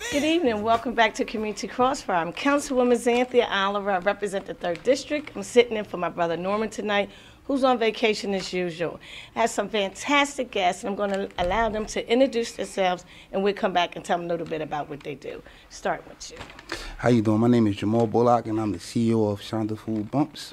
Good evening. Welcome back to Community Crossfire. I'm Councilwoman Zanthia Oliver. I represent the 3rd District. I'm sitting in for my brother Norman tonight, who's on vacation as usual. I have some fantastic guests, and I'm going to allow them to introduce themselves, and we'll come back and tell them a little bit about what they do. Start with you. How you doing? My name is Jamal Bullocks, and I'm the CEO of Chanda Food Bumps.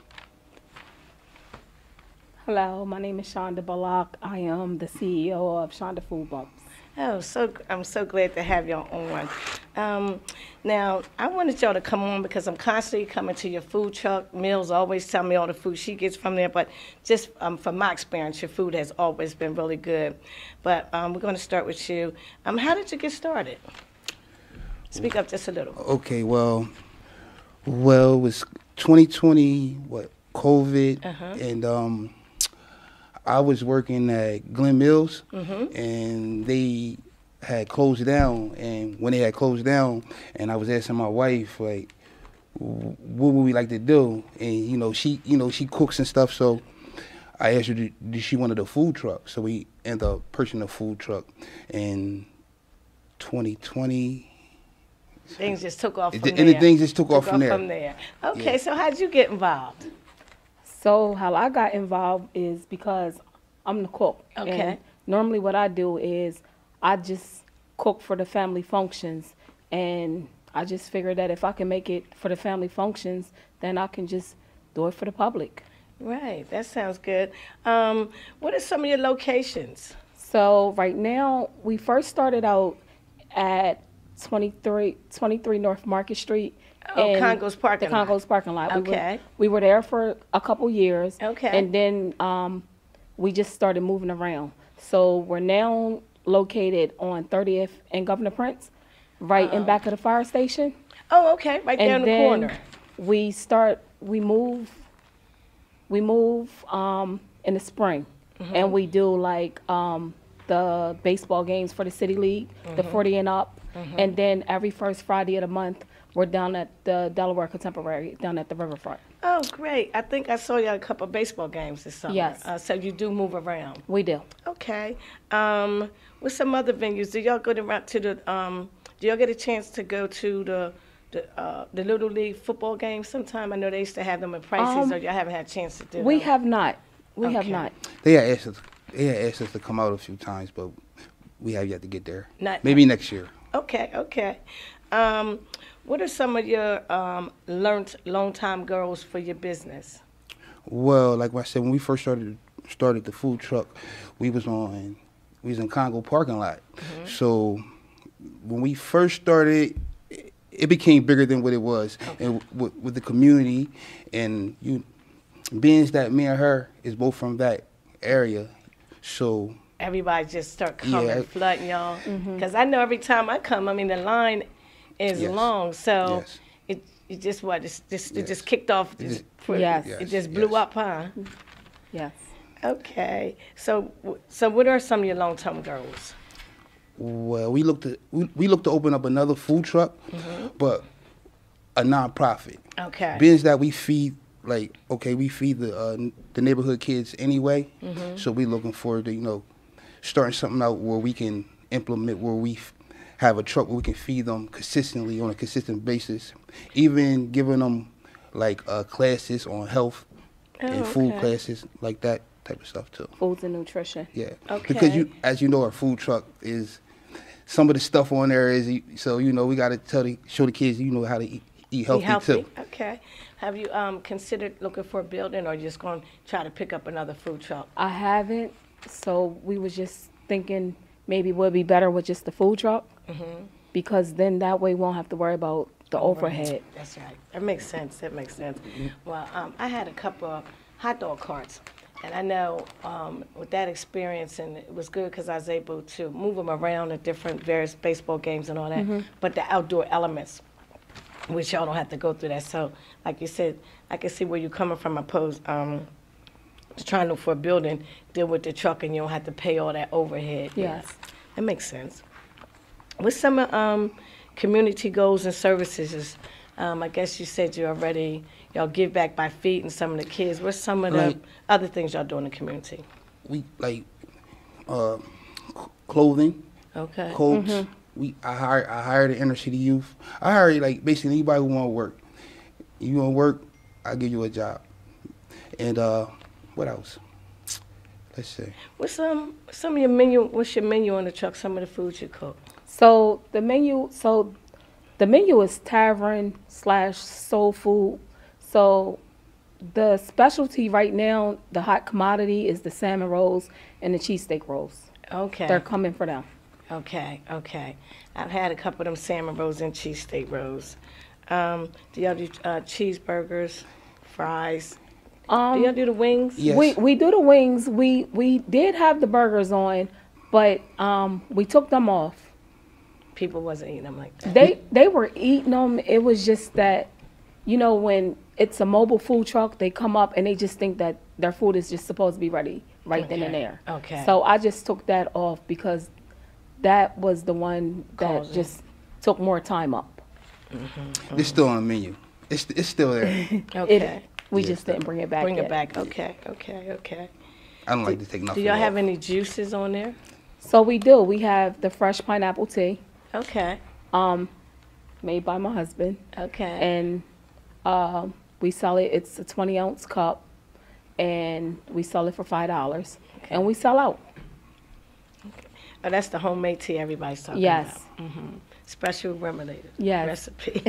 Hello, my name is Chanda Bullocks. I am the CEO of Chanda Food Bumps. Oh, I'm so glad to have y'all on. Now, I wanted y'all to come on because I'm constantly coming to your food truck. Mills always tell me all the food she gets from there, but just from my experience, your food has always been really good. But we're going to start with you. How did you get started? Speak up just a little. Okay, well, it was 2020, COVID, and I was working at Glen Mills, and they had closed down. And when they had closed down, and I was asking my wife, like, what would we like to do? And she cooks and stuff. So I asked her, did she wanted a food truck? So we ended up purchasing a food truck in 2020. Things just took off from there. And things just took off from there. Okay, yeah. So how did you get involved? So how I got involved is because I'm the cook. Okay. And normally what I do is I just cook for the family functions, and I just figured that if I can make it for the family functions, then I can just do it for the public. Right, that sounds good. What are some of your locations? So right now, we first started out at 23 North Market Street. Oh, Congo's parking lot. The Congo's parking lot. Okay. We were there for a couple years. Okay. And then we just started moving around. So we're now located on 30th and Governor Prince, right in back of the fire station. Oh, okay, right there in the corner. We move in the spring, and we do like the baseball games for the City League, the 40 and up, and then every first Friday of the month, we're down at the Delaware Contemporary, down at the riverfront. Oh, great. I think I saw you at a couple of baseball games this summer. Yes. So you do move around. We do. Okay. With some other venues, do y'all go to do y'all get a chance to go to the Little League football games sometime? I know they used to have them at prices, or y'all haven't had a chance to do We them. have not. We have not. They had asked us to come out a few times, but we have yet to get there. Maybe next year. Okay. What are some of your long-time goals for your business? Well, like I said, when we first started the food truck, we was in Congo parking lot. So when we first started, it became bigger than what it was, and with the community, and being that me and her is both from that area, so everybody just start coming, flooding y'all. Because I know every time I come, the line is long, so it just kicked off. It just blew up, huh? Yes. Okay. So what are some of your long-term goals? Well, we look to open up another food truck, but a nonprofit. Okay. Being that we feed the neighborhood kids anyway, so we looking forward to starting something out where we can implement, where we have a truck where we can feed them consistently on a consistent basis, even giving them classes on health and food classes, like that type of stuff too. Foods and nutrition. Yeah. Okay. Because as you know, our food truck is, some of the stuff on there is, so we got to show the kids how to eat healthy too. Okay. Have you considered looking for a building, or just going to try to pick up another food truck? I haven't. So we was just thinking maybe it would be better with just the food truck, because then that way we won't have to worry about the overhead. That's right. That makes sense. Well, I had a couple of hot dog carts, and I know with that experience, and it was good because I was able to move them around at different various baseball games and all that, but the outdoor elements, which y'all don't have to go through that. So, like you said, I can see where you're coming from. Opposed trying to look for a building, deal with the truck, and you don't have to pay all that overhead. Yes. That makes sense. What's some community goals and services? I guess you said y'all give back by feeding some of the kids. What's some of the other things y'all do in the community? We clothing, okay, coats, I hire the inner city youth. I hire like basically anybody who want to work. You want to work, I give you a job. And what else? Let's see. What's some of your menu? What's your menu on the truck? Some of the foods you cook. So the menu is tavern/soul food. So the specialty right now, the hot commodity is the salmon rolls and the cheesesteak rolls. Okay. They're coming for them. Okay. I've had a couple of them salmon rolls and cheesesteak rolls. Do y'all do cheeseburgers, fries? Do y'all do the wings? Yes. We do the wings. We did have the burgers on, but we took them off. People wasn't eating them like that. They were eating them. It was just that, when it's a mobile food truck, they come up and they just think that their food is just supposed to be ready right then and there. Okay. So I just took that off because that was the one that just took more time up. It's still on the menu. It's still there. Okay. We just didn't bring it back Bring yet. it back. Okay. I don't like to take nothing Do y'all off. have any juices on there? So we do. We have the fresh pineapple tea, Okay. made by my husband, Okay. and we sell it. It's a 20-ounce cup, and we sell it for $5, and we sell out. Oh, that's the homemade tea everybody's talking Yes. about. Special remedy. Yes. Recipe.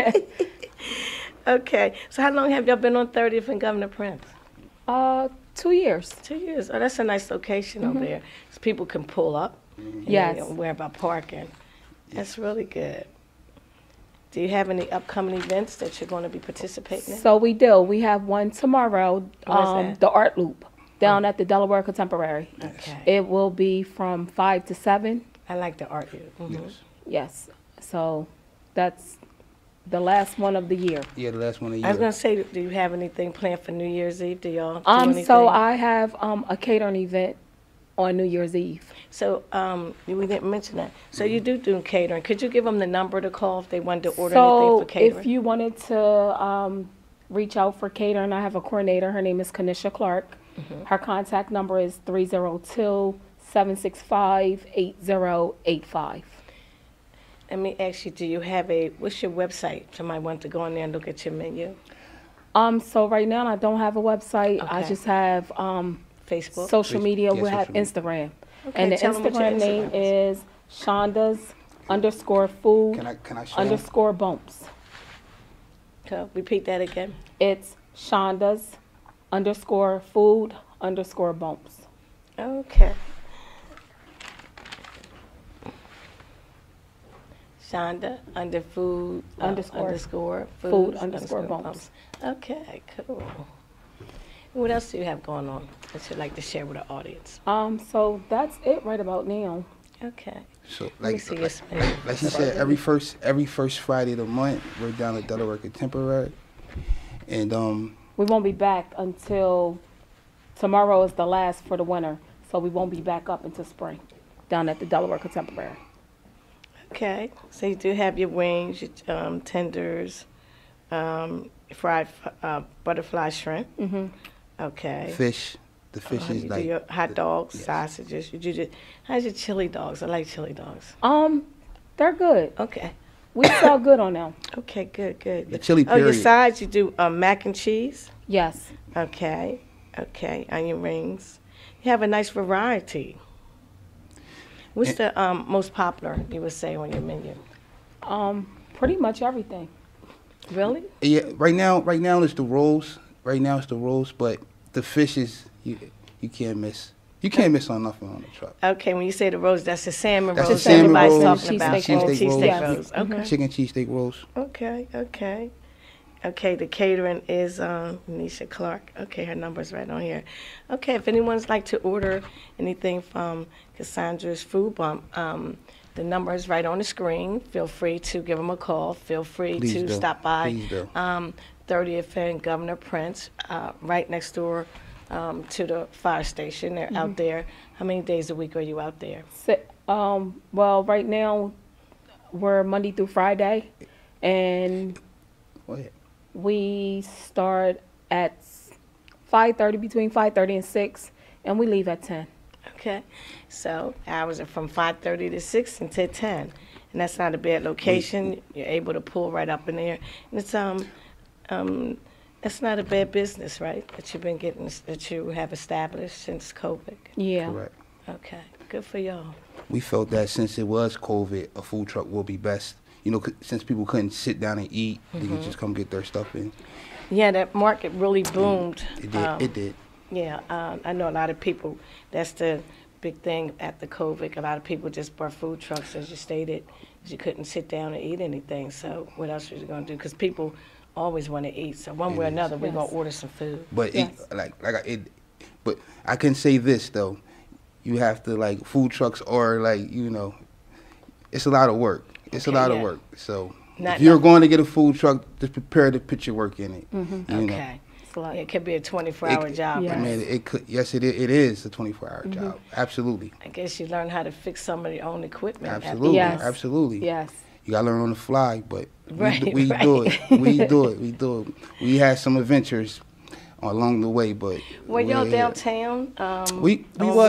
Okay. So how long have y'all been on 30th and Governor Prince? 2 years. 2 years. Oh, that's a nice location over there. So people can pull up. And Yes. They don't worry about parking. That's really good. Do you have any upcoming events that you're going to be participating in? So we do. We have one tomorrow, Where's that? the Art Loop, down at the Delaware Contemporary. Okay. It will be from 5 to 7. I like the art here. Yes. Yes. So that's the last one of the year. Yeah, the last one of the I was year. going to say, do you have anything planned for New Year's Eve? Do y'all do anything? So I have a catering event on New Year's Eve. So we didn't mention that. So you do catering. Could you give them the number to call if they wanted to order So anything for catering? if you wanted to reach out for catering, I have a coordinator. Her name is Kanisha Clark. Her contact number is 302-765-8085. Let me ask you, do you have what's your website? Somebody want to go in there and look at your menu? So right now I don't have a website. I Okay. just have Facebook? social media. Yeah, We have social media. Instagram. Okay, And the tell 'em what your Instagram name Instagram is Chanda's_food Can I show 'em? _bumps. Okay, repeat that again. It's Chanda's_food _bumps. Okay. Shonda food _food _bumps. Okay, cool. What else do you have going on that you'd like to share with the audience? So that's it right about now. Okay. So Let me like see your spin. like she said, every first Friday of the month, we're down at Delaware Contemporary, and We won't be back until tomorrow is the last for the winter, so we won't be back up until spring down at the Delaware Contemporary. Okay. So you do have your wings, your tenders, fried butterfly shrimp. Okay. fish. The fish is You like do your hot dogs, yes. sausages. How's your chili dogs? I like chili dogs. They're good. Okay. We sell good on them. Okay, good. The chili Oh, your period. sides, you do mac and cheese? Yes. Okay, onion rings. You have a nice variety. What's the most popular, you would say, on your menu? Pretty much everything. Really? Yeah, right now it's the rolls. But the fish is you can't miss. You can't miss on nothing on the truck. Okay, when you say the rolls, that's the salmon That's rolls the salmon everybody's rolls, talking about. cheesesteak rolls. Cheesesteak Yes. rolls. Okay. Chicken cheesesteak rolls. Okay, the catering is Nisha Clark. Okay, her number's right on here. Okay, if anyone's like to order anything from Cassandra's Food Bump, the number is right on the screen. Feel free to give them a call. Feel free Please to do. stop by Please do. 30th and Governor Prince, right next door to the fire station. They're out there. How many days a week are you out there? Well, right now we're Monday through Friday, and Go ahead. we start at 5:30, between 5:30 and 6, and we leave at 10. Okay, so hours are from 5:30 to 6 until 10. and that's not a bad location. You're able to pull right up in there, and it's that's not a bad business, right? That you've been getting, that you have established since COVID. Yeah. Correct. Okay, good for y'all. We felt that since it was COVID, a food truck will be best. You know, since people couldn't sit down and eat, they could just come get their stuff in. Yeah, that market really boomed. It did. It did. Yeah, I know a lot of people. That's the big thing after COVID. A lot of people just bought food trucks, as you stated. You couldn't sit down and eat anything. So what else was you gonna do? Because people always want to eat. So one way or another, we're gonna order some food. But but I can say this though, you have to like food trucks or like it's a lot of work. It's a lot of work. So if you're going to get a food truck, just prepare to put your work in it. You know. It could be a 24-hour job. Yes. I mean, it could. Yes, it is a 24-hour job. Absolutely. I guess you learn how to fix some of your own equipment. Absolutely. Yes. Absolutely. Yes. You gotta learn on the fly, but we Right. do it. We do it. We do it. We had some adventures along the way, but Were y'all downtown? We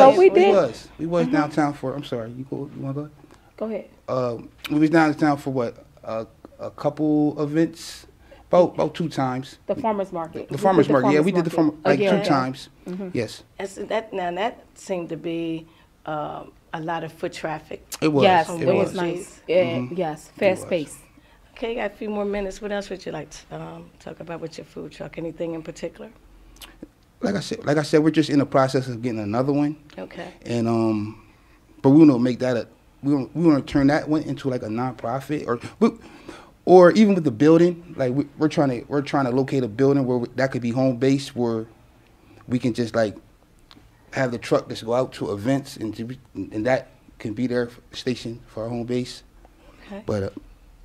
was downtown for. I'm sorry. You want to go? Go ahead. We was downtown for what a couple events, about 2 times. The farmers market. The farmers market. Yeah, we did the farmer like Again. 2 times. Yes. That seemed to be a lot of foot traffic. It was. Yes, It it was. was nice. Yes, fast paced. Okay, got a few more minutes. What else would you like to talk about with your food truck? Anything in particular? Like I said, we're just in the process of getting another one. Okay. And but we want to make that we want to turn that one into like a nonprofit, or even with the building, like we're trying to locate a building where that could be home base, where we can just like have the truck just go out to events and that can be their station for our home base. Okay. But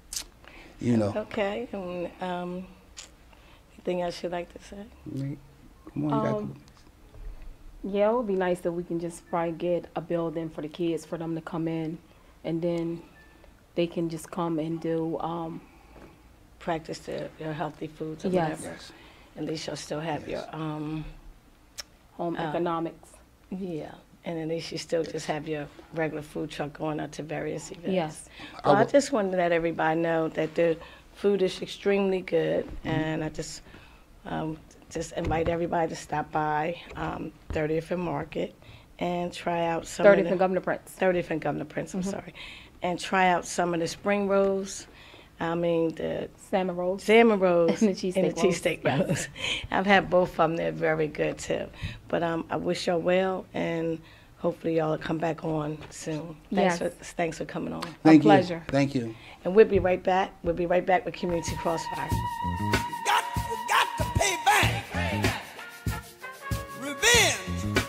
Okay. And, anything else you'd like to say? Come on, Yeah, it would be nice if we can just probably get a building for the kids for them to come in, and then they can just come and do Practice your healthy foods or Yes. whatever. At least you'll still have your home economics. yeah. And at least you still just have your regular food truck going out to various events. Yes. Well, I just wanted to let everybody know that the food is extremely good, and I just invite everybody to stop by 30th and Market and try out some 30th and Governor Prince. 30th and Governor Prince, I'm sorry. And try out some of the spring rolls. I mean, the Salmon rolls. salmon rolls And the cheesesteak rolls. rolls. I've had both of them. They're very good, too. But I wish y'all well, and hopefully y'all will come back on soon. Thanks for coming on. Thank you. pleasure. Thank you. And we'll be right back. We'll be right back with Community Crossfire. Got to pay back. Revenge.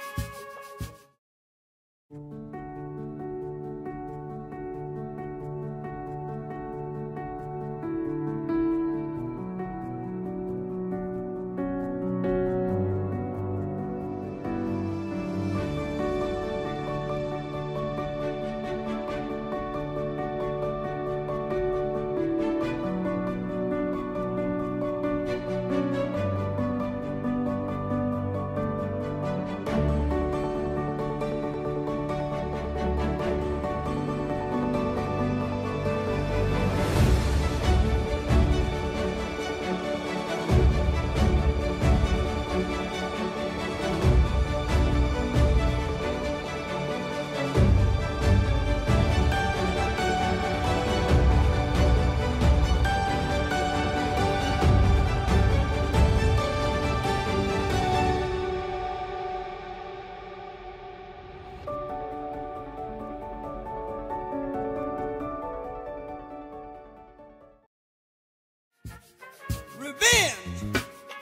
Revenge.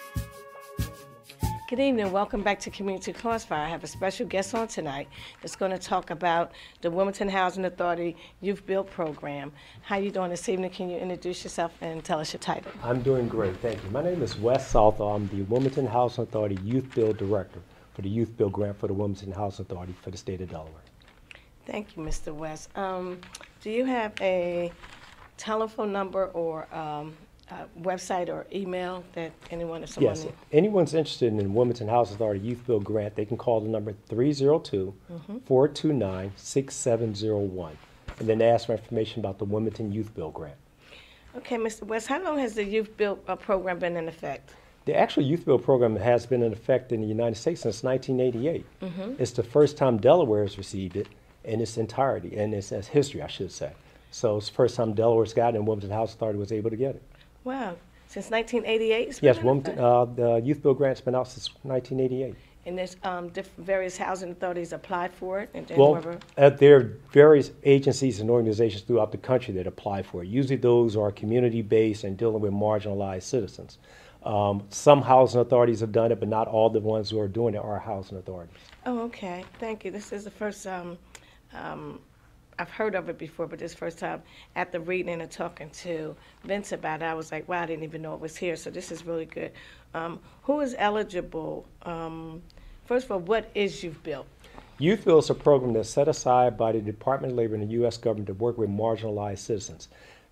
Good evening. Welcome back to Community Crossfire. I have a special guest on tonight that's going to talk about the Wilmington Housing Authority YouthBuild program. How you doing this evening? Can you introduce yourself and tell us your title? I'm doing great, thank you. My name is Wes Salther. I'm the Wilmington Housing Authority YouthBuild Director for the YouthBuild grant for the Wilmington Housing Authority for the state of Delaware. Thank you, Mr. West. Do you have a telephone number or website or email that anyone, if someone... Yes, anyone's interested in the Wilmington Housing Authority YouthBuild grant, they can call the number 302-429-6701. and then they ask for information about the Wilmington YouthBuild grant. Okay, Mr. West, how long has the YouthBuild program been in effect? The actual YouthBuild program has been in effect in the United States since 1988. It's the first time Delaware has received it in its entirety, and it's as history, I should say. So it's the first time Delaware's got it, and Wilmington House Authority was able to get it. Wow, since 1988 it's been Yes, in Wilmington, effect? the YouthBuild grant's been out since 1988. And there's various housing authorities applied for it? And then Well, whoever... there are various agencies and organizations throughout the country that apply for it. Usually those are community-based and dealing with marginalized citizens. Some housing authorities have done it, but not all the ones who are doing it are housing authorities. Oh, okay. Thank you. This is the first I've heard of it before, but this first time after reading and talking to Vince about it, I was like, wow, I didn't even know it was here. So this is really good. Who is eligible? First of all, what is YouthBuild? YouthBuild is a program that's set aside by the Department of Labor and the U.S. government to work with marginalized citizens.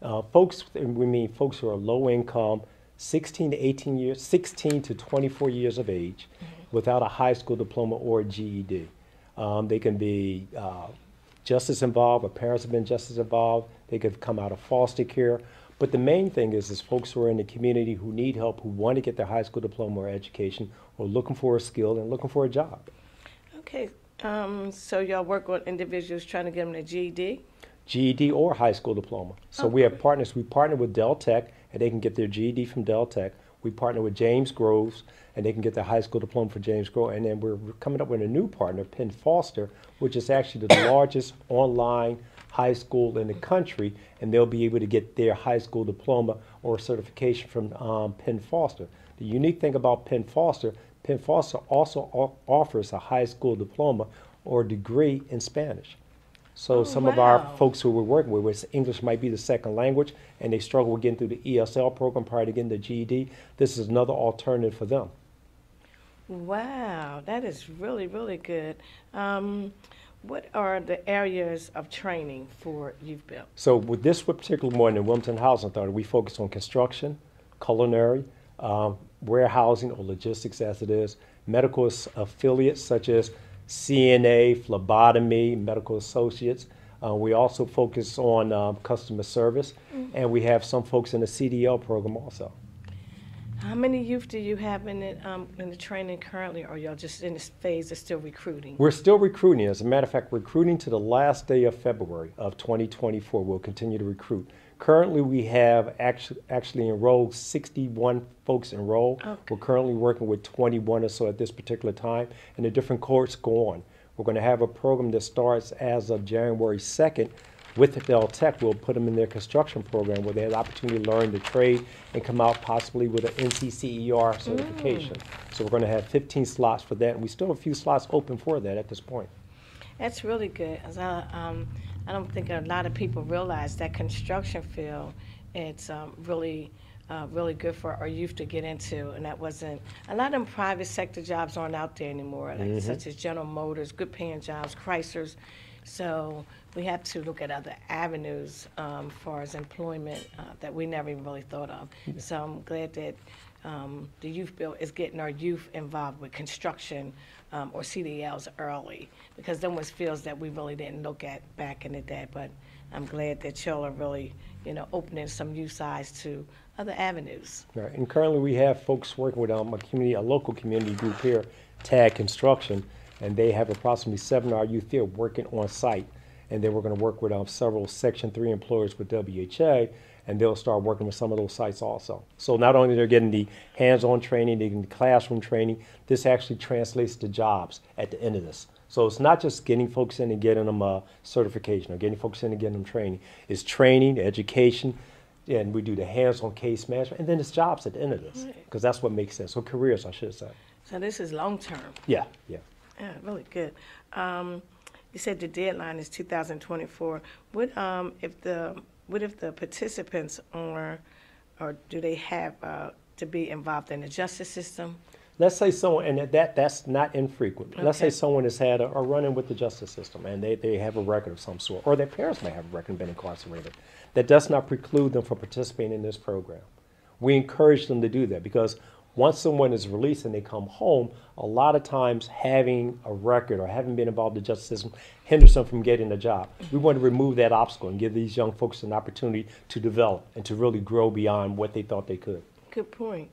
We mean folks who are low income, 16 to 24 years of age, without a high school diploma or a GED. They can be just as involved, or parents have been just as involved. They could come out of foster care. But the main thing is folks who are in the community who need help, who want to get their high school diploma or education, or looking for a skill and looking for a job. Okay. So y'all work with individuals trying to get them a GED? GED or high school diploma. So we have partners. We partner with Del Tech, and they can get their GED from Del Tech. We partner with James Groves, and they can get their high school diploma from James Groves. And then we're coming up with a new partner, Penn Foster, which is actually the largest online high school in the country, and they'll be able to get their high school diploma or certification from Penn Foster. The unique thing about Penn Foster also offers a high school diploma or degree in Spanish. So some of our folks who we're working with, English might be the second language, and they struggle with getting through the ESL program prior to getting the GED. This is another alternative for them. Wow, that is really, really good. What are the areas of training for YouthBuild? So with this particular one in Wilmington Housing Authority, we focus on construction, culinary, warehousing or logistics as it is, medical affiliates such as CNA, phlebotomy, medical associates. We also focus on customer service, and we have some folks in the CDL program also. How many youth do you have in the training currently, or y'all just in this phase of still recruiting? We're still recruiting. As a matter of fact, recruiting to the last day of February of 2024. We'll continue to recruit. Currently, we have actually enrolled 61 folks enrolled. Okay. We're currently working with 21 or so at this particular time, and the different cohorts go on. We're going to have a program that starts as of January 2nd. With Del Tech, we'll put them in their construction program where they have the opportunity to learn the trade and come out possibly with an NCCER certification. So we're going to have 15 slots for that, and we still have a few slots open for that at this point. That's really good. As I don't think a lot of people realize that construction field, it's really good for our youth to get into, and that wasn't, a lot of them private sector jobs aren't out there anymore, like such as General Motors, good paying jobs, Chryslers. So we have to look at other avenues for as employment that we never even really thought of. So I'm glad that the YouthBuild is getting our youth involved with construction or CDLs early, because them was fields that we really didn't look at back in the day. But I'm glad that y'all are really, opening some youth eyes to other avenues. Right. And currently we have folks working with a local community group here, TAG Construction, and they have approximately 7 of our youth there working on site. And then we're going to work with several Section 3 employers with WHA, and they'll start working with some of those sites also. So not only they're getting the hands-on training, they're getting the classroom training, this actually translates to jobs at the end of this. So it's not just getting folks in and getting them a certification or getting folks in and getting them training. It's training, education, and we do the hands-on case management, and then it's jobs at the end of this, because that's what makes sense. So careers, I should say. So this is long-term. Yeah. Yeah, really good. You said the deadline is 2024. What if the participants are, or do they have to be involved in the justice system? Let's say someone, and that's not infrequent. Okay. Let's say someone has had a run-in with the justice system, and they have a record of some sort, or their parents may have a record and been incarcerated. That does not preclude them from participating in this program. We encourage them to do that, because Once someone is released and they come home, a lot of times having a record or having been involved in the justice system hinders them from getting a job. We want to remove that obstacle and give these young folks an opportunity to develop and to really grow beyond what they thought they could. Good point.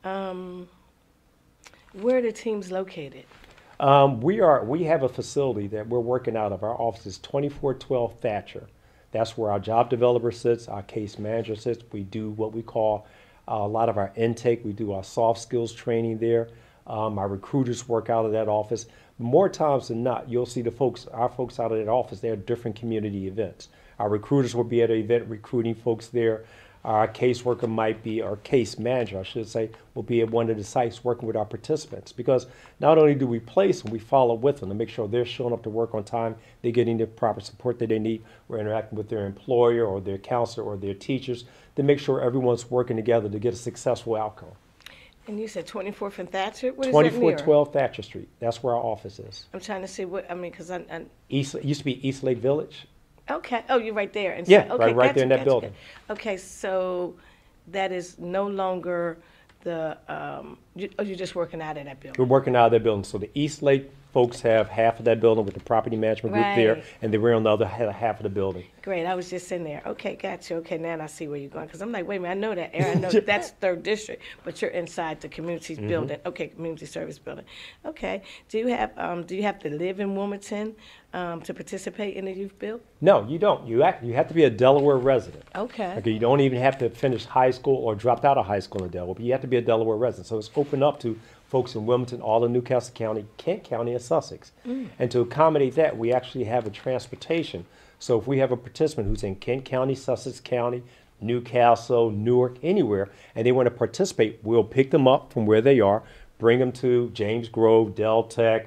Where are the teams located? We have a facility that we're working out of. Our office is 2412 Thatcher. That's where our job developer sits, our case manager sits. We do what we call a lot of our intake. We do our soft skills training there. Our recruiters work out of that office. More times than not, you'll see our folks out of that office. They're at different community events. Our recruiters will be at an event recruiting folks there. Our caseworker might be, or case manager, I should say, will be at one of the sites working with our participants. Because not only do we place them, we follow with them to make sure they're showing up to work on time, they're getting the proper support that they need. We're interacting with their employer or their counselor or their teachers to make sure everyone's working together to get a successful outcome. And you said 24th and Thatcher? What is that near? 2412 Thatcher Street. That's where our office is. I'm trying to see what, I mean, because It used to be East Lake Village. Okay. Oh, you're right there. And Yeah, so, okay, right there in that building. Okay, so that is no longer the, you're just working out of that building? We're working out of that building. So the East Lake folks have half of that building with the property management group there, Right. and then we're on the other half of the building. Great, I was just in there. Okay, gotcha. Okay, now I see where you're going. Because I'm like, wait a minute, I know that area. I know that's 3rd District, but you're inside the community's building. Okay, community service building. Okay. Do you have to live in Wilmington to participate in the YouthBuild? No, you don't. You have to be a Delaware resident. Okay. Okay, you don't even have to finish high school or dropped out of high school in Delaware, but you have to be a Delaware resident. So it's open up to folks in Wilmington, all of Newcastle County, Kent County, and Sussex. And to accommodate that, we actually have a transportation. So if we have a participant who's in Kent County, Sussex County, Newcastle, Newark, anywhere, and they want to participate, we'll pick them up from where they are, bring them to James Grove, Del Tech,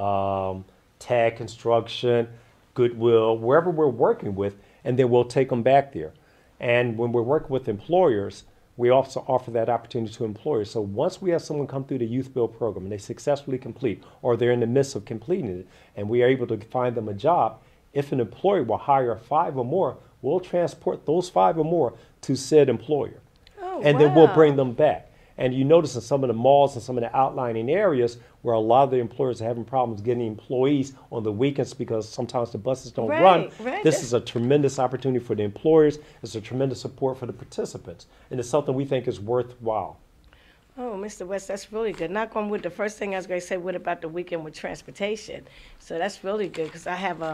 Tag Construction, Goodwill, wherever we're working with, and then we'll take them back there. And when we're working with employers, we also offer that opportunity to employers. So once we have someone come through the YouthBuild program and they successfully complete, or they're in the midst of completing it, and we are able to find them a job, if an employer will hire 5 or more, we'll transport those 5 or more to said employer. Oh, And then we'll wow. bring them back. And you notice in some of the malls and some of the outlying areas where a lot of the employers are having problems getting employees on the weekends because sometimes the buses don't run. Right. This is a tremendous opportunity for the employers. It's a tremendous support for the participants. And it's something we think is worthwhile. Oh, Mr. West, that's really good. Not going with the first thing I was going to say, what about the weekend with transportation? So that's really good because I have,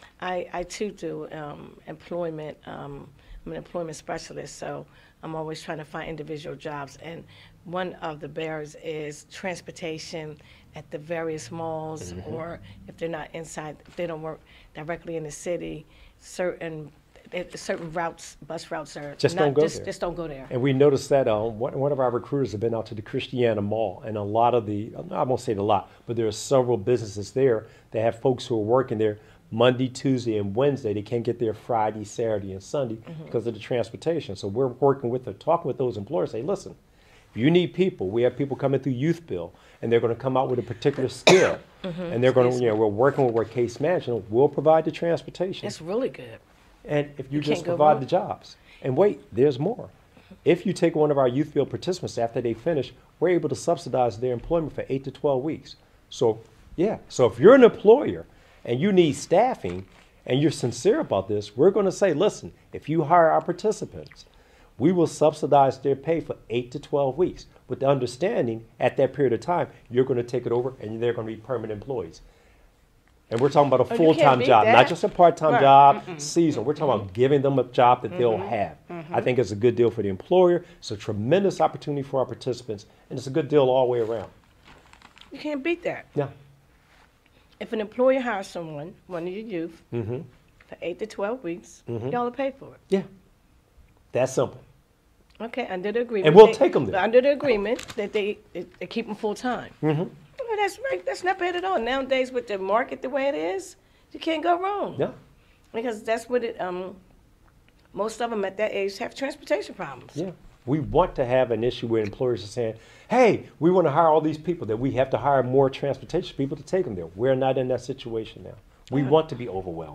I too do employment. I'm an employment specialist, so I'm always trying to find individual jobs. And one of the barriers is transportation at the various malls, or if they're not inside, if they don't work directly in the city, certain routes, bus routes are Just not, don't go just, there. just don't go there. And we noticed that one of our recruiters have been out to the Christiana Mall, and a lot of I won't say a lot, but there are several businesses there that have folks who are working there Monday, Tuesday, and Wednesday. They can't get there Friday, Saturday, and Sunday because of the transportation. So we're working with talking with those employers, say, listen, if you need people, we have people coming through YouthBuild, and they're going to come out with a particular skill, and they're going to, we're working with our case management. We'll provide the transportation. That's really good. And if you You can't just go provide wrong. the jobs. And wait, there's more. If you take one of our YouthBuild participants after they finish, we're able to subsidize their employment for 8 to 12 weeks. So, yeah. So if you're an employer and you need staffing and you're sincere about this, we're going to say, listen, if you hire our participants, we will subsidize their pay for 8 to 12 weeks with the understanding at that period of time, you're going to take it over and they're going to be permanent employees. And we're talking about a Oh, you can't full-time beat job, that. not just a part-time Right. job, seasonal. We're talking about giving them a job that they'll have. I think it's a good deal for the employer. It's a tremendous opportunity for our participants, and it's a good deal all the way around. You can't beat that. Yeah. If an employer hires someone, one of your youth, Mm-hmm. for 8 to 12 weeks, y'all will pay for it. Yeah. That's simple. Okay, under the agreement. And we'll take 'em there. Under the agreement that they keep them full time. Mm-hmm. Well, that's right. That's not bad at all. Nowadays, with the market the way it is, you can't go wrong. Yeah. Because that's what it. Most of them at that age have transportation problems. Yeah. We want to have an issue where employers are saying, hey, we want to hire all these people, that we have to hire more transportation people to take them there. We're not in that situation now. We want to be overwhelmed.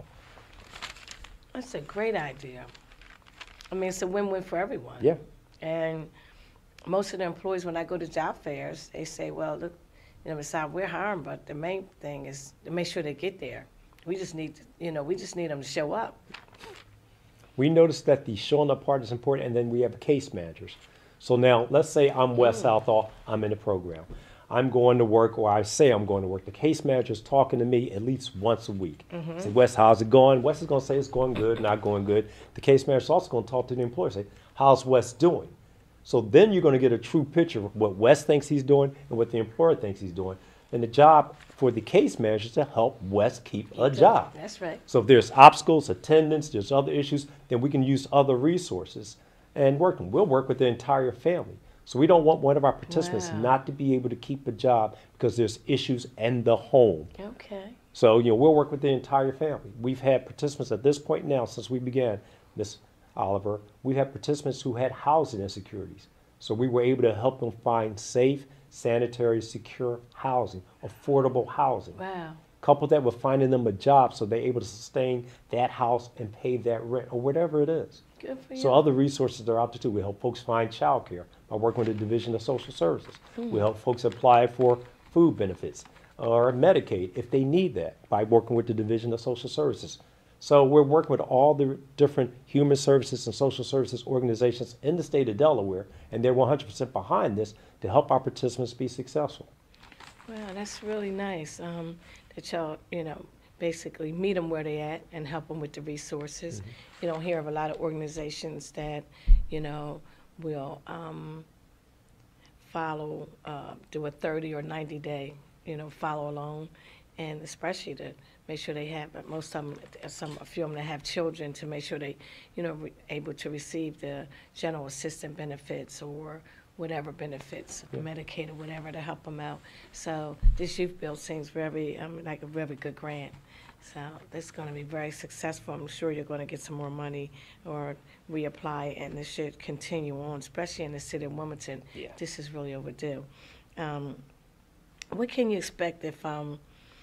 That's a great idea. I mean, it's a win-win for everyone. Yeah. And most of the employees, when I go to job fairs, they say, well, look, besides we're hiring, but the main thing is to make sure they get there. We just need, we just need them to show up. We noticed that the showing up part is important, and then we have case managers. So now, let's say I'm West Southall, I'm in the program. I'm going to work, or I say I'm going to work. The case manager is talking to me at least once a week. Say, Wes, how's it going? Wes is going to say it's going good, not going good. The case manager is also going to talk to the employer, say, how's Wes doing? So then you're going to get a true picture of what Wes thinks he's doing and what the employer thinks he's doing. And the job for the case manager is to help Wes keep a job. That's right. So if there's obstacles, attendance, there's other issues, then we can use other resources and work them. We'll work with the entire family. So we don't want one of our participants not to be able to keep a job because there's issues in the home. Okay. So, we'll work with the entire family. We've had participants at this point now, since we began, Ms. Oliver, we've had participants who had housing insecurities. So we were able to help them find safe, sanitary, secure housing, affordable housing. Wow. Couple that with finding them a job so they're able to sustain that house and pay that rent or whatever it is. Good for you. So other resources are out there too. We help folks find childcare by working with the Division of Social Services. We help folks apply for food benefits or Medicaid if they need that by working with the Division of Social Services. So we're working with all the different human services and social services organizations in the state of Delaware, and they're 100% behind this to help our participants be successful. Wow, that's really nice that y'all, basically meet them where they at and help them with the resources. You don't hear of a lot of organizations that, will follow, do a 30 or 90 day, follow along, and especially to make sure they have, most of them, a few of them that have children, to make sure they, able to receive the general assistance benefits or whatever benefits, Medicaid or whatever, to help them out. So this YouthBuild seems very, like a very good grant. So this is going to be very successful. I'm sure you're going to get some more money or reapply, and this should continue on, especially in the city of Wilmington. Yeah. This is really overdue. What can you expect if a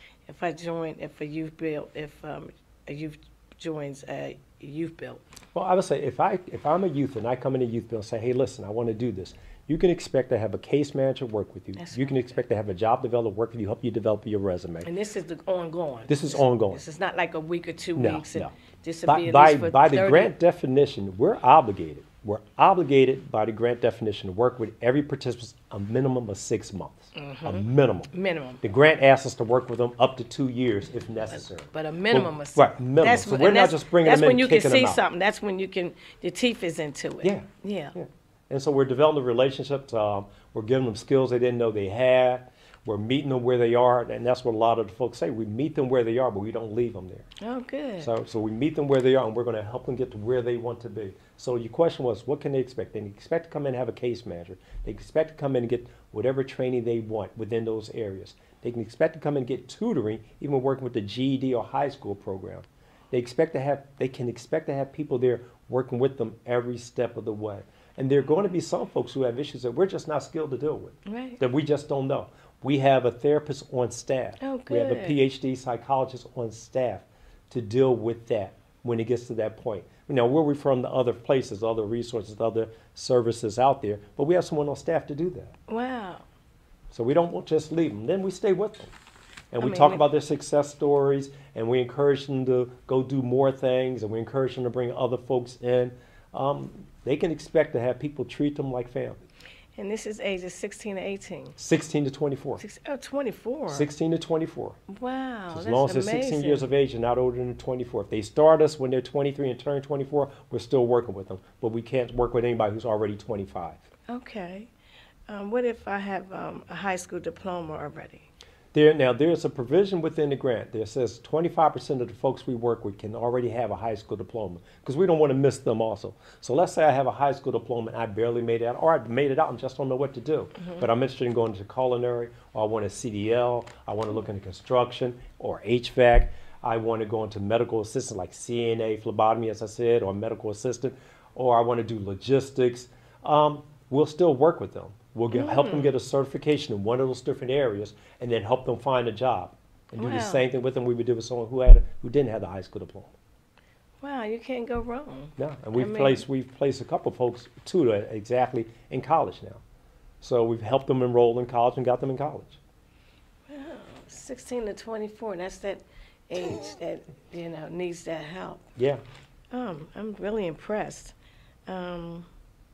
youth joins a YouthBuild? Well, I would say if I'm a youth and I come into YouthBuild and say, hey, listen, I want to do this, you can expect to have a case manager work with you. That's You can right. expect to have a job developer work with you, help you develop your resume. And this is the ongoing. This is ongoing. This is not like a week or 2 No, weeks. And no. this will By, be at by, least for by the 30 grant definition, we're obligated. We're obligated by the grant definition to work with every participant a minimum of 6 months. A minimum. minimum. The grant asks us to work with them up to 2 years if necessary. But a minimum of Right, minimum. That's, So we're and not that's, just bringing that's them in when you and can kicking see them out. something. That's when you can, the teeth is into it. Yeah. Yeah. Yeah. And so we're developing relationships. We're giving them skills they didn't know they had. We're meeting them where they are, and that's what a lot of the folks say. We meet them where they are, but we don't leave them there. Oh, good. So we meet them where they are, and we're going to help them get to where they want to be. So your question was, what can they expect? They expect to come in and have a case manager. They expect to come in and get whatever training they want within those areas. They can expect to come in and get tutoring, even working with the GED or high school program. They can expect to have people there working with them every step of the way. And there are going to be some folks who have issues that we're just not skilled to deal with, Right. that we just don't know. We have a therapist on staff. Oh, We have a good. PhD psychologist on staff to deal with that when it gets to that point. Now, we'll refer them to other places, other resources, other services out there, but we have someone on staff to do that. Wow. So we don't just leave them. Then we stay with them. And I we mean, talk we- about their success stories, and we encourage them to go do more things, and we encourage them to bring other folks in. They can expect to have people treat them like family. And this is ages 16 to 18. 16 to 24. 24. 16 to 24. Wow. As that's long as they're amazing. 16 years of age and not older than 24. If they start us when they're 23 and turn 24, we're still working with them. But we can't work with anybody who's already 25. Okay. What if I have a high school diploma already? There's a provision within the grant that says 25% of the folks we work with can already have a high school diploma, because we don't want to miss them also. So let's say I have a high school diploma and I barely made it out, or I made it out and just don't know what to do. But I'm interested in going to culinary, or I want a CDL, I want to look into construction or HVAC, I want to go into medical assistant like CNA, phlebotomy, as I said, or medical assistant, or I want to do logistics. We'll still work with them. We'll help them get a certification in one of those different areas, and then help them find a job. And do the Wow. same thing with them we would do with someone who didn't have the high school diploma. Wow, you can't go wrong. No, and I mean- we've placed a couple of folks too that exactly in college now. So we've helped them enroll in college and got them in college. Wow, 16 to 24, that's that age that, you know, needs that help. Yeah. I'm really impressed. And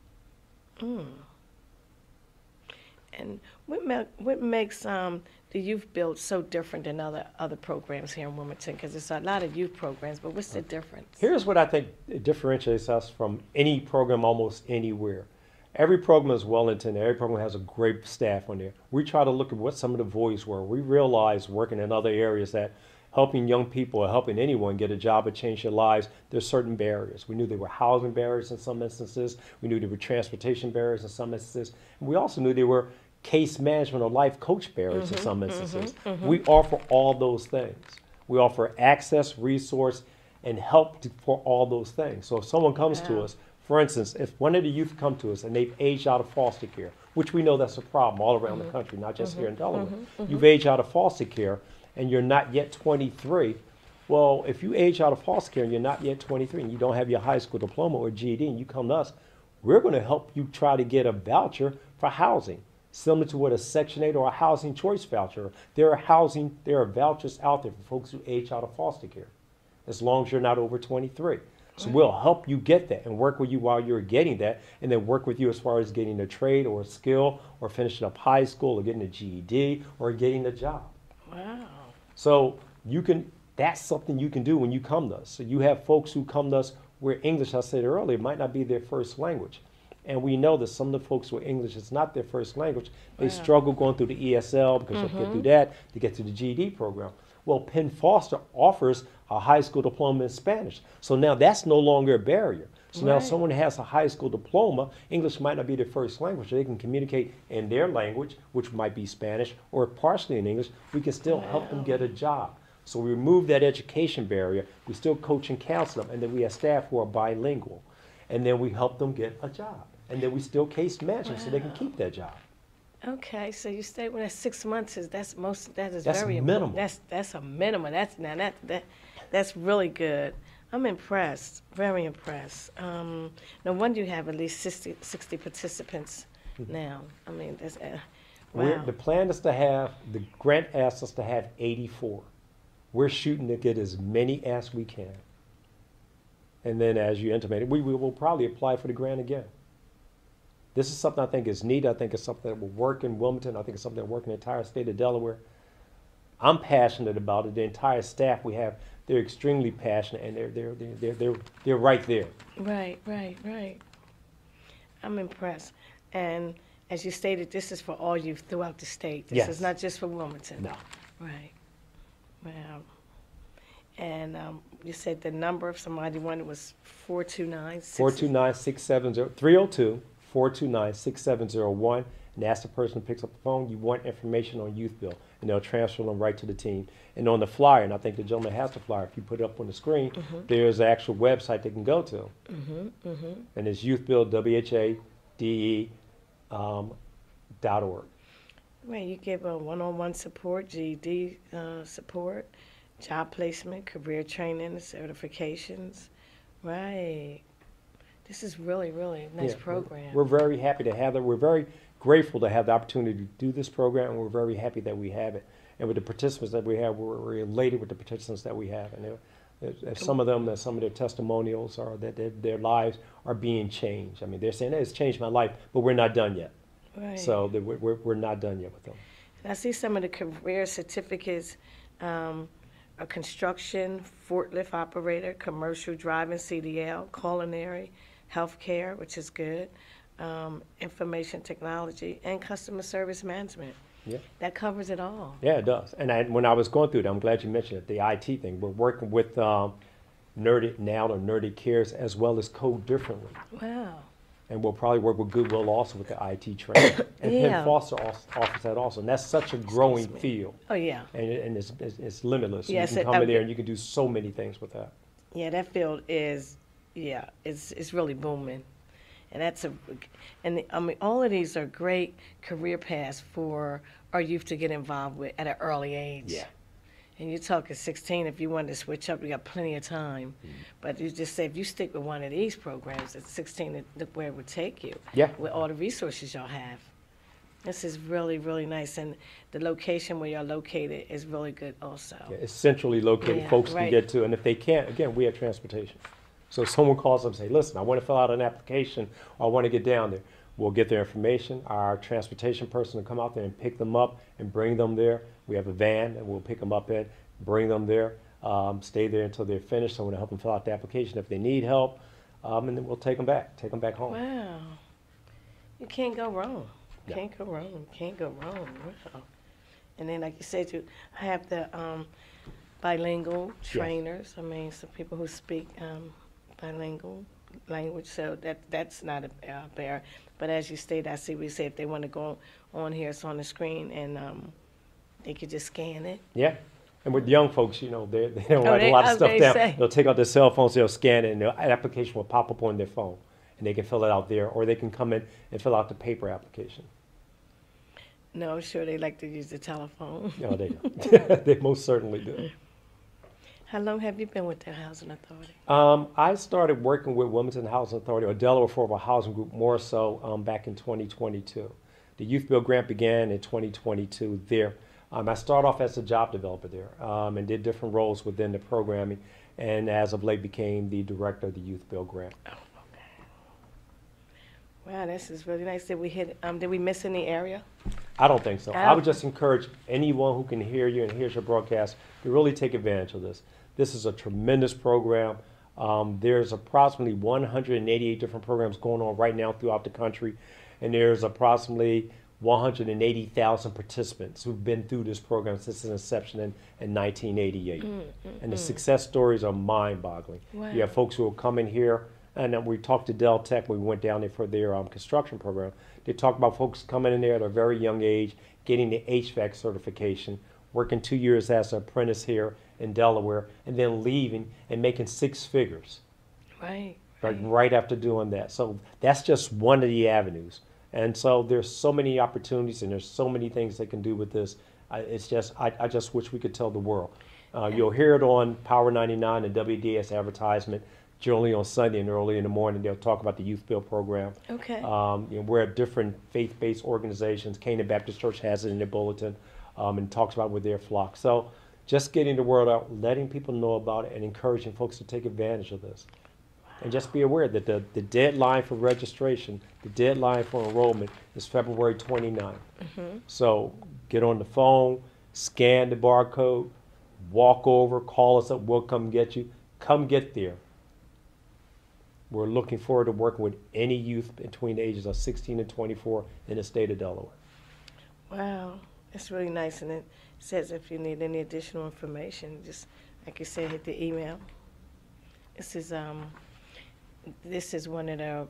what makes the YouthBuild so different than other programs here in Wilmington? Because there's a lot of youth programs, but what's the difference? Here's what I think differentiates us from any program almost anywhere. Every program is well intended. Every program has a great staff on there. We try to look at what some of the voids were. We realized working in other areas that helping young people or helping anyone get a job or change their lives, there's certain barriers. We knew there were housing barriers in some instances. We knew there were transportation barriers in some instances. And we also knew there were case management or life coach barriers in some instances. We offer all those things. We offer access, resource, and help for all those things. So if someone comes to us, for instance, if one of the youth come to us and they've aged out of foster care, which we know that's a problem all around the country, not just here in Delaware. You've aged out of foster care and you're not yet 23. Well, if you age out of foster care and you're not yet 23 and you don't have your high school diploma or GED and you come to us, we're going to help you try to get a voucher for housing, similar to what a Section 8 or a housing choice voucher. There are vouchers out there for folks who age out of foster care, as long as you're not over 23. So we'll help you get that and work with you while you're getting that, and then work with you as far as getting a trade or a skill or finishing up high school or getting a GED or getting a job. Wow. So that's something you can do when you come to us. So you have folks who come to us where English, I said earlier, might not be their first language. And we know that some of the folks where English is not their first language, they struggle going through the ESL because you get through that to get to the GED program. Well, Penn Foster offers a high school diploma in Spanish. So now that's no longer a barrier. So now someone has a high school diploma, English might not be their first language, so they can communicate in their language, which might be Spanish, or partially in English. We can still help them get a job. So we remove that education barrier. We still coach and counsel them, and then we have staff who are bilingual. And then we help them get a job. And then we still case manage them so they can keep that job. Okay, so you stay with that 6 months. That's very minimal. That's a minimum. That's really good. I'm impressed, very impressed. No wonder you have at least 60 participants now. I mean, that's wow. The plan is to have, the grant asks us to have 84. We're shooting to get as many as we can. And then as you intimated, we will probably apply for the grant again. This is something I think is neat. I think it's something that will work in Wilmington. I think it's something that will work in the entire state of Delaware. I'm passionate about it. The entire staff we have, they're extremely passionate, and they're right there. Right. I'm impressed. And as you stated, this is for all youth throughout the state. This is not just for Wilmington. No. Right. Wow. And you said the number, if somebody wanted, was 429 429-670 302 429-6701, and ask the person who picks up the phone, you want information on YouthBuild, and they'll transfer them right to the team. And on the flyer, and I think the gentleman has the flyer, if you put it up on the screen, there's an actual website they can go to. And it's YouthBuild, WHADE.org. Right, you give a one-on-one support, GED support, job placement, career training, certifications. Right. This is really, really a nice program. We're very happy to have it. We're very grateful to have the opportunity to do this program, and we're very happy that we have it. And with the participants that we have, we're elated with the participants that we have. And some of them, some of their testimonials are that their lives are being changed. I mean, they're saying, hey, it's changed my life, but we're not done yet. Right. So we're not done yet with them. And I see some of the career certificates, a construction, forklift operator, commercial driving, CDL, culinary, healthcare, which is good, information technology, and customer service management. Yeah. That covers it all. Yeah, it does. And when I was going through it, I'm glad you mentioned it, the IT thing. We're working with Nerded Now or Nerded Cares as well as Code Differently. Wow. And we'll probably work with Goodwill also with the IT training. And Penn Foster offers that also. And that's such a growing field. Oh, yeah. And it's limitless. Yes, you can come in there and you can do so many things with that. Yeah, that field is, it's really booming. And I mean, all of these are great career paths for our youth to get involved with at an early age. Yeah. And you're talking 16, if you wanted to switch up, you got plenty of time. But you just say, if you stick with one of these programs at 16, look where it would take you. Yeah. With all the resources y'all have. This is really, really nice, and the location where you're located is really good also. Yeah, it's centrally located. Yeah, Folks can right. get to, and if they can't, again, we have transportation. So if someone calls up and say, listen, I want to fill out an application, or I want to get down there. We'll get their information. Our transportation person will come out there and pick them up and bring them there. We have a van that we'll pick them up in, bring them there, stay there until they're finished. So we're going to help them fill out the application if they need help, and then we'll take them back home. Wow. You can't go wrong. Yeah. Can't go wrong. Can't go wrong. Wow. And then, like you said, you have the bilingual trainers. I mean, some people who speak bilingual language, so that's not a barrier. But as you stated, I see we say if they want to go on here, it's on the screen, and they could just scan it. Yeah. And with young folks, you know, they don't write they- a lot of I was stuff gonna down. say. They'll take out their cell phones, they'll scan it, and the application will pop up on their phone. And they can fill it out there, or they can come in and fill out the paper application. No, I'm sure they like to use the telephone. No, they do. They most certainly do. How long have you been with the Housing Authority? I started working with Wilmington Housing Authority, or Delaware Affordable Housing Group, more so back in 2022. The YouthBuild grant began in 2022 there. I started off as a job developer there and did different roles within the programming, and as of late became the director of the YouthBuild grant. Wow, this is really nice. Did we miss any area? I don't think so. I I don't- would just encourage anyone who can hear you and hears your broadcast to really take advantage of this. This is a tremendous program. There's approximately 188 different programs going on right now throughout the country, and there's approximately 180,000 participants who've been through this program since its inception in 1988. And the success stories are mind-boggling. Wow. You have folks who will come in here, and then we talked to Del Tech when we went down there for their construction program. They talk about folks coming in there at a very young age, getting the HVAC certification, working 2 years as an apprentice here in Delaware, and then leaving and making six figures Right. right after doing that. So that's just one of the avenues. And so there's so many opportunities, and there's so many things they can do with this. I just wish we could tell the world. You'll hear it on Power 99 and WDS advertisement, generally on Sunday and early in the morning. They'll talk about the YouthBuild program. Okay. You know, we're at different faith-based organizations. Canaan Baptist Church has it in their bulletin and talks about it with their flock. So just getting the word out, letting people know about it, and encouraging folks to take advantage of this. And just be aware that the deadline for registration, the deadline for enrollment is February 29th. So get on the phone, scan the barcode, walk over, call us up, we'll come get you. Come get there. We're looking forward to working with any youth between the ages of 16 and 24 in the state of Delaware. Wow, it's really nice, and it says if you need any additional information, just like you said, hit the email. This is one of the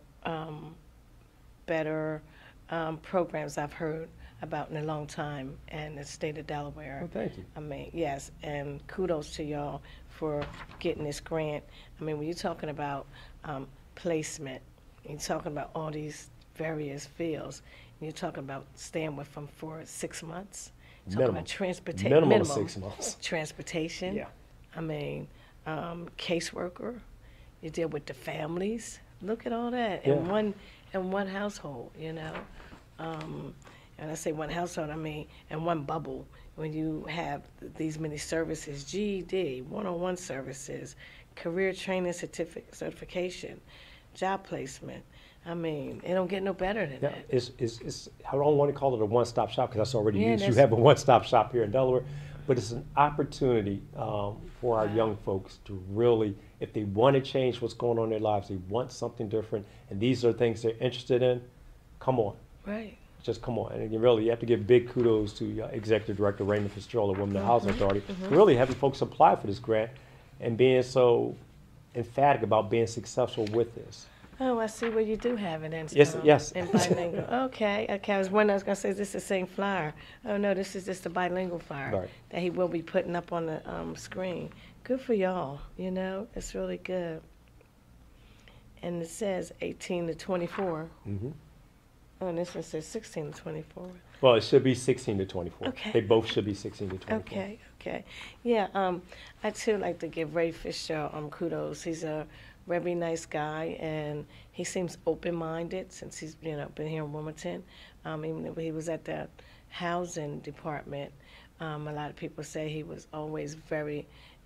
better programs I've heard about in a long time in the state of Delaware. Well, thank you. I mean, yes, and kudos to y'all for getting this grant. I mean, when you're talking about placement, you're talking about all these various fields, and you're talking about staying with them for 6 months. You're talking about transportation. Minimum 6 months. Transportation. Yeah. I mean, caseworker. You deal with the families. Look at all that in one household, you know. And I say one household, I mean in one bubble. When you have these many services, GED, one-on-one services, career training certification, job placement. I mean, it don't get no better than Yeah, that. it's, I don't want to call it a one-stop shop because that's already Yeah, used. You that's- have a one-stop shop here in Delaware, but it's an opportunity for our young folks to really, if they want to change what's going on in their lives, they want something different, and these are things they're interested in, come on. Right. Just come on. And you have to give big kudos to Executive Director Raymond Fitzgerald of Wilmington Housing Authority for really having folks apply for this grant and being so emphatic about being successful with this. Oh, I see where you do have it in, Yes. in bilingual. Okay, I was wondering, I was going to say, is this the same flyer? Oh, no, this is just the bilingual flyer Right. that he will be putting up on the screen. Good for y'all, you know, it's really good. And it says 18 to 24. Mm-hmm. Oh, and this one says 16 to 24. Well, it should be 16 to 24. Okay. They both should be 16 to 24. Okay. Yeah, I too like to give Ray Fitzgerald kudos. He's a very nice guy, and he seems open-minded since he's been here in Wilmington. Even when he was at the housing department, a lot of people say he was always very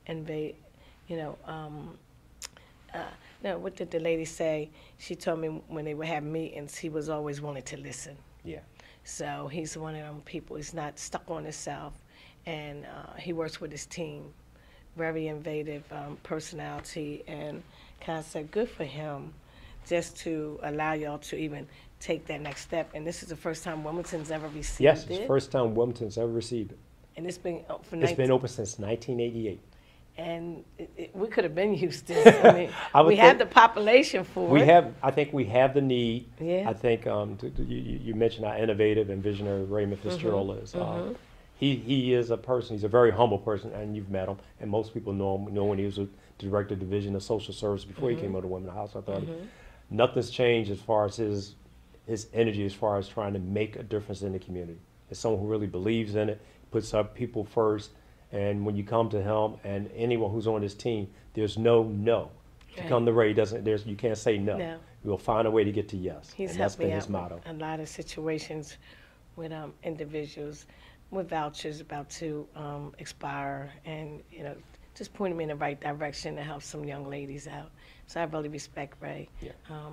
no, what did the lady say? She told me when they would have meetings, he was always willing to listen. Yeah. So he's one of them people. He's not stuck on himself, and he works with his team. Very innovative personality, and kind of said, good for him, just to allow y'all to even take that next step. And this is the first time Wilmington's ever received it. Yes, it's the first time Wilmington's ever received it. And it's been It's been open since 1988. And we could have been used to this. I mean, we have the population for it. I think we have the need. Yeah. I think you mentioned how innovative and visionary Raymond Fitzgerald is. He is a person. He's a very humble person, and you've met him. And most people know him. Know when he was a director of division of social service before he came over to Women's House Authority. Nothing's changed as far as his energy, as far as trying to make a difference in the community. It's someone who really believes in it, puts up people first. And when you come to him and anyone who's on his team, there's no. If you come to Ray, you can't say no. No. You'll find a way to get to yes. He's and that's helped me been his out motto. with a lot of situations with individuals with vouchers about to expire, and just pointing me in the right direction to help some young ladies out. So I really respect Ray. Yeah.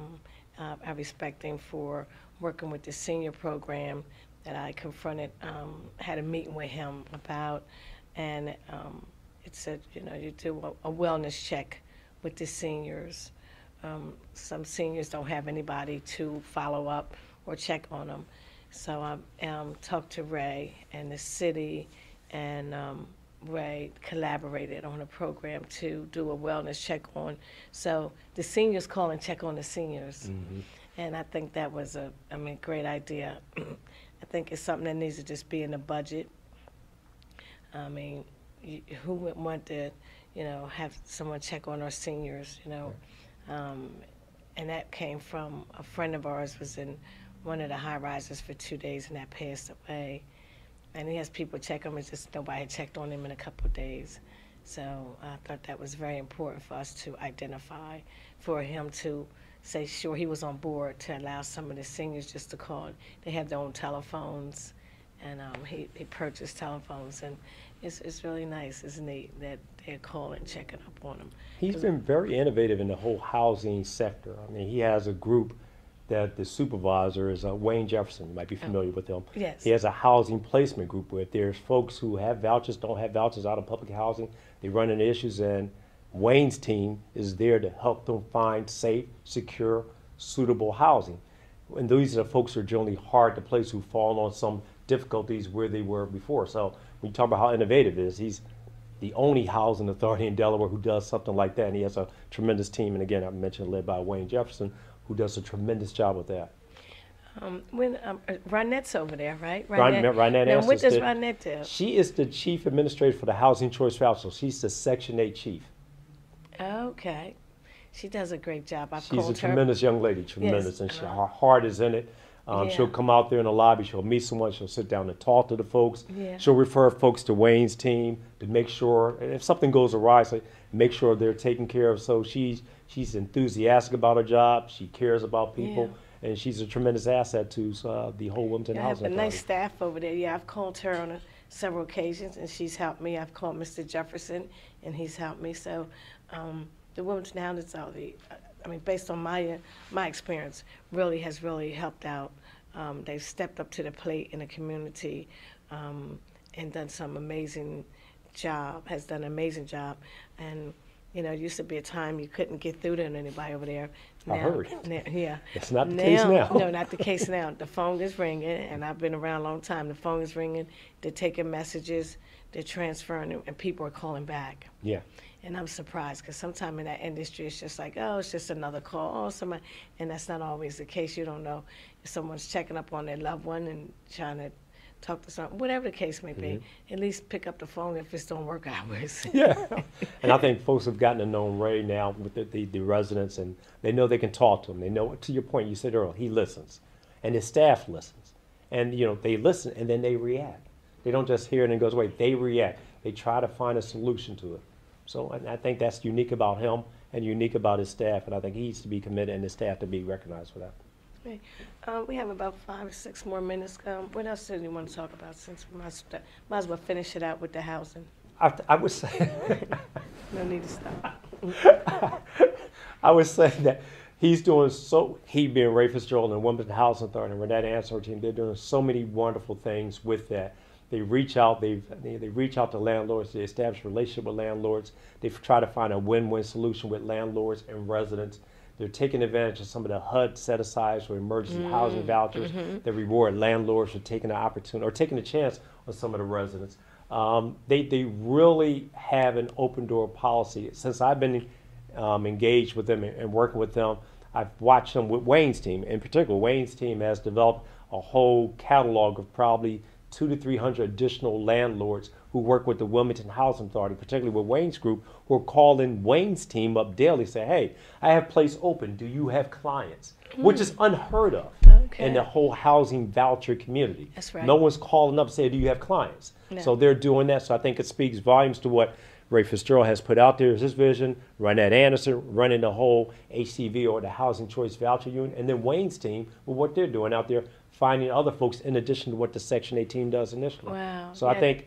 I respect him for working with the senior program that I confronted, had a meeting with him about. And it said, you do a wellness check with the seniors. Some seniors don't have anybody to follow up or check on them. So I talked to Ray and the city, and Ray collaborated on a program to do a wellness check on. So the seniors call and check on the seniors. And I think that was a great idea. I think it's something that needs to just be in the budget. I mean, who would want to, have someone check on our seniors, and that came from a friend of ours was in one of the high rises for 2 days, and that passed away. And he has people check him, it's just nobody had checked on him in a couple of days. So I thought that was very important for us to identify, for him to say, sure, he was on board to allow some of the seniors just to call. They have their own telephones. And he purchased telephones, and it's really nice, it's neat that they're calling, checking up on him. He's been very innovative in the whole housing sector. I mean, he has a group that the supervisor is Wayne Jefferson. You might be familiar with him. Yes. He has a housing placement group where there's folks who have vouchers, don't have vouchers out of public housing. They run into issues, and Wayne's team is there to help them find safe, secure, suitable housing. And these are the folks who are generally hard to place, who fall on some difficulties where they were before. So when you talk about how innovative it is, he's the only housing authority in Delaware who does something like that, and he has a tremendous team. And again, I mentioned led by Wayne Jefferson, who does a tremendous job with that. Ronette's over there, right? Ronette Now, what does did- Ronette do? She is the chief administrator for the Housing Choice Voucher. She's the Section 8 chief. Okay. She does a great job. I've She's a called her. tremendous young lady, tremendous, and her heart is in it. Yeah. She'll come out there in the lobby, she'll meet someone, she'll sit down and talk to the folks. Yeah. She'll refer folks to Wayne's team to make sure, and if something goes awry, so make sure they're taken care of. So she's enthusiastic about her job, she cares about people, and she's a tremendous asset to the whole Wilmington I have Housing a Authority. nice staff over there. Yeah, I've called her on several occasions, and she's helped me. I've called Mr. Jefferson, and he's helped me. So the Wilmington Housing Authority, based on my experience, really has helped out. They've stepped up to the plate in the community and done some amazing job, done an amazing job. And, it used to be a time you couldn't get through to anybody over there. I heard. Yeah. It's not the case now. No, not the case now. The phone is ringing, and I've been around a long time. The phone is ringing. They're taking messages. They're transferring, and people are calling back. Yeah. And I'm surprised, because sometimes in that industry, it's just like, oh, it's just another call. Oh, somebody, and that's not always the case. You don't know if someone's checking up on their loved one and trying to talk to someone, whatever the case may be. At least pick up the phone if it's don't work hours. Yeah. And I think folks have gotten to know Ray now with the residents, and they know they can talk to him. They know, to your point, you said earlier, he listens, and his staff listens. And, they listen, and then they react. They don't just hear it and it goes away. They react. They try to find a solution to it. So and I think that's unique about him and unique about his staff, and I think he needs to be committed and his staff to be recognized for that. Okay. We have about 5 or 6 more minutes. What else do you want to talk about? Since we might as well finish it out with the housing. I would say, No need to stop. I would say that he's doing he being Ray Fitzgerald and Wilmington Housing Authority and Renetta and her team, they're doing so many wonderful things with that. They reach out, they reach out to landlords, they establish a relationship with landlords, they try to find a win-win solution with landlords and residents. They're taking advantage of some of the HUD set-asides or emergency housing vouchers that reward landlords for taking the opportunity or taking a chance on some of the residents. They really have an open door policy. Since I've been engaged with them and working with them, I've watched them with Wayne's team. In particular, Wayne's team has developed a whole catalog of probably 200 to 300 additional landlords who work with the Wilmington Housing Authority, particularly with Wayne's group, who are calling Wayne's team up daily, say, hey, I have place open. Do you have clients? Which is unheard of in the whole housing voucher community. That's right. No one's calling up and saying, do you have clients? No. So they're doing that. So I think it speaks volumes to what Ray Fitzgerald has put out there as his vision. Renetta Anderson running the whole HCV or the Housing Choice Voucher Unit. And then Wayne's team with what they're doing out there, finding other folks in addition to what the Section 8 team does initially. Wow. So I think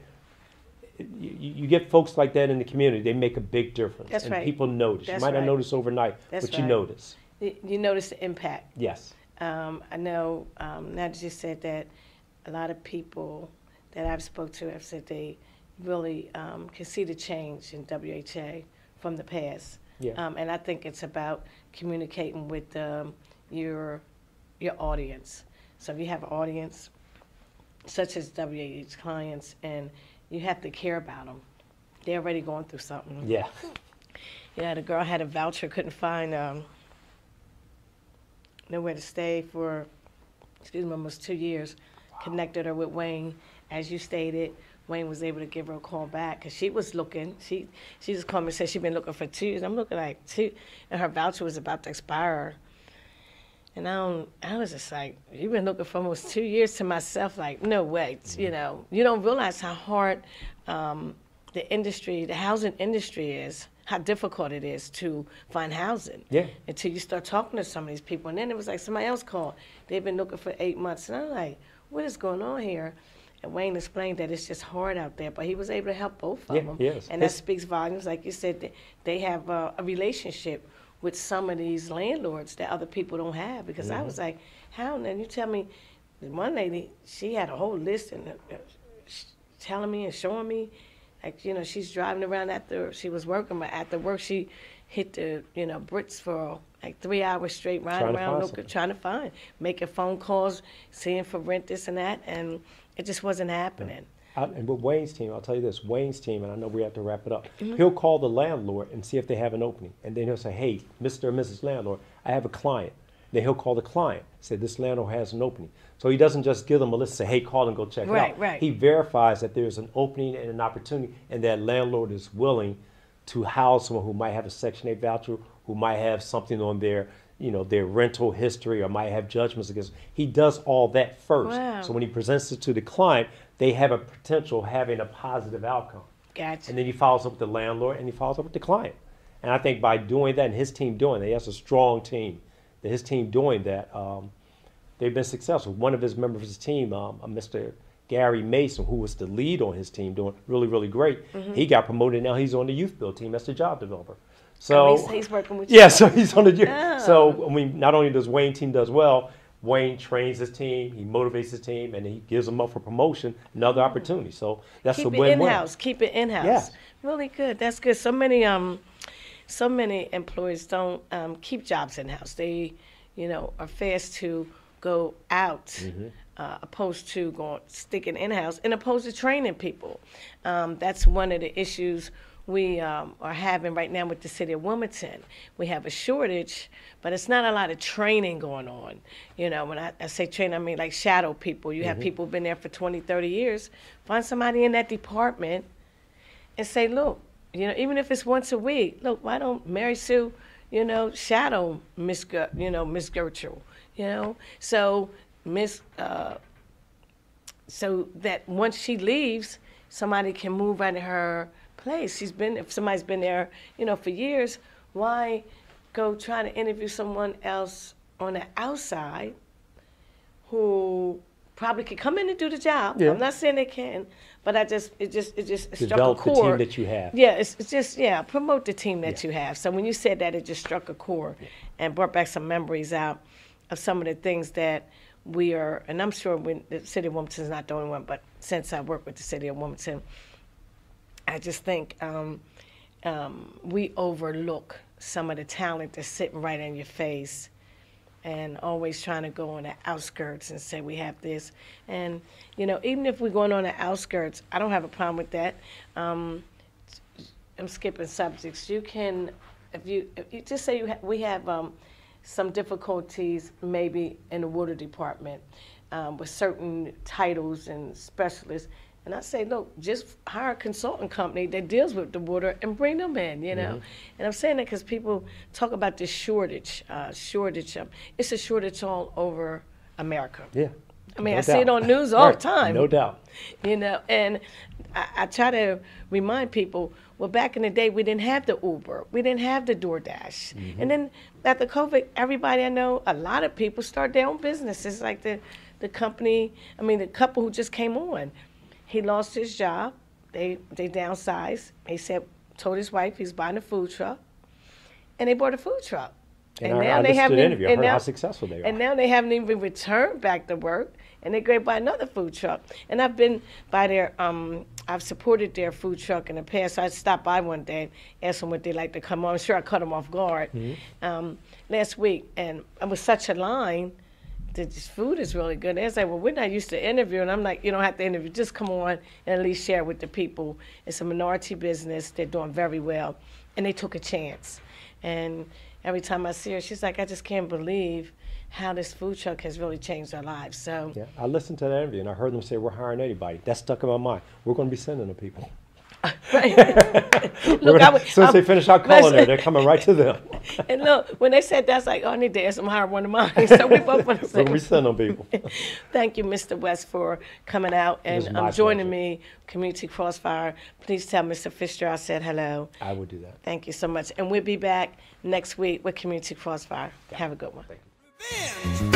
you get folks like that in the community, they make a big difference. That's and right. people notice. That's you might not right. notice overnight, That's but you right. notice. You notice the impact. Yes. I know now that you said that, a lot of people that I've spoke to have said they really can see the change in WHA from the past. Yeah. And I think it's about communicating with your audience. So if you have an audience, such as WH's clients, and you have to care about them, they're already going through something. Yeah. Yeah, the girl had a voucher, couldn't find nowhere to stay for, almost 2 years. Wow. Connected her with Wayne. As you stated, Wayne was able to give her a call back because she was looking. She just called me and said she'd been looking for 2 years. I'm looking like 2, and her voucher was about to expire. And I was just like, you've been looking for almost 2 years. To myself, like, no way. You don't realize how hard the housing industry is, how difficult it is to find housing. Yeah. Until you start talking to some of these people. And then it was like somebody else called. They've been looking for 8 months. And I'm like, what is going on here? And Wayne explained that it's just hard out there. But he was able to help both of them. Yes. And that speaks volumes. Like you said, they have a relationship with some of these landlords that other people don't have. Because I was like, how? And then you tell me, one lady, she had a whole list and telling me and showing me. Like, she's driving around after she was working, but after work she hit the, bricks for like 3 hours straight, riding around trying to find, making phone calls, seeing for rent, this and that, and it just wasn't happening. And with Wayne's team, I'll tell you this, Wayne's team, and I know we have to wrap it up, he'll call the landlord and see if they have an opening. And then he'll say, hey, Mr. or Mrs. Landlord, I have a client. Then he'll call the client, say this landlord has an opening. So he doesn't just give them a list, say, hey, call and go check it out. Right. He verifies that there's an opening and an opportunity, and that landlord is willing to house someone who might have a Section 8 voucher, who might have something on their, their rental history, or might have judgments against. He does all that first. Wow. So when he presents it to the client, they have a potential of having a positive outcome. Gotcha. And then he follows up with the landlord, and he follows up with the client. And I think by doing that, and his team doing that, he has a strong team. That his team doing that, they've been successful. One of his members of his team, Mr. Gary Mason, who was the lead on his team, doing really, really great. He got promoted. Now he's on the YouthBuild team as the job developer. So he's working with you. Yeah, so he's on the youth. Oh. So not only does Wayne team does well, Wayne trains his team, he motivates his team, and he gives them up for promotion, another opportunity. So that's a win-win. Keep it in-house. Yes. Really good. That's good. So many employers don't keep jobs in-house. They, are fast to go out, opposed to sticking in-house, and opposed to training people. That's one of the issues we are having right now with the city of Wilmington. We have a shortage, but it's not a lot of training going on. When I say training, I mean like shadow people. You have people who've been there for 20, 30 years. Find somebody in that department and say, look, even if it's once a week, look, why don't Mary Sue, shadow Miss Gertrude, so so that once she leaves, somebody can move out of her place. If somebody's been there, for years, why go try to interview someone else on the outside who probably could come in and do the job. Yeah. I'm not saying they can, but it just struck a Develop the chord. team that you have. Yeah, it's just promote the team that you have. So when you said that, it just struck a chord and brought back some memories out of some of the things that we are. And I'm sure when the city of Wilmington is not the only one, but since I work with the city of Wilmington, I just think we overlook some of the talent that's sitting right in your face, and always trying to go on the outskirts and say we have this. And, you know, even if we're going on the outskirts, I don't have a problem with that. I'm skipping subjects. You can, if you just say we have some difficulties maybe in the water department with certain titles and specialists. And I say, look, just hire a consultant company that deals with the water and bring them in, you know. And I'm saying that because people talk about this shortage. It's a shortage all over America. Yeah. I mean, No I see doubt. it on news all the Right. time. No doubt. You know, and I try to remind people, well, back in the day, we didn't have the Uber. We didn't have the DoorDash. And then after COVID, everybody I know, a lot of people start their own businesses, like the company, the couple who just came on. He lost his job. They downsized. He told his wife he's buying a food truck, and they bought a food truck. And I listened to the interview. I heard how successful they are. And now they haven't even returned back to work, and they're going to buy another food truck. And I've been by their, I've supported their food truck in the past. So I stopped by one day, asked them what they like to come on. I'm sure I cut them off guard last week, and it was such a line. This food is really good. They say, well, we're not used to interviewing. I'm like, you don't have to interview. Just come on and at least share with the people. It's a minority business. They're doing very well. And they took a chance. And every time I see her, she's like, I just can't believe how this food truck has really changed our lives. So Yeah, I listened to that interview, and I heard them say, we're hiring anybody. That stuck in my mind. We're going to be sending them people. Look, Since they finish our culinary, they're coming right to them. And look, when they said that, I was like, oh, I need to ask them to hire one of mine. So we both want to say. We're going to be sending them people. Thank you, Mr. West, for coming out was and my joining pleasure. me, Community Crossfire. Please tell Mr. Fisher I said hello. I would do that. Thank you so much. And we'll be back next week with Community Crossfire. Have a good one. Revenge.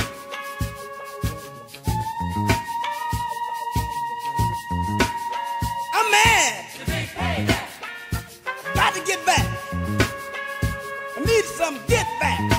I'm mad. Got to get back. I need some get back.